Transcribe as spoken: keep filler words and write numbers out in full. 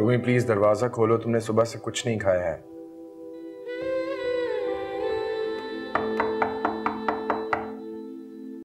Rumi please दरवाजा खोलो, तुमने सुबह से कुछ नहीं खाया है।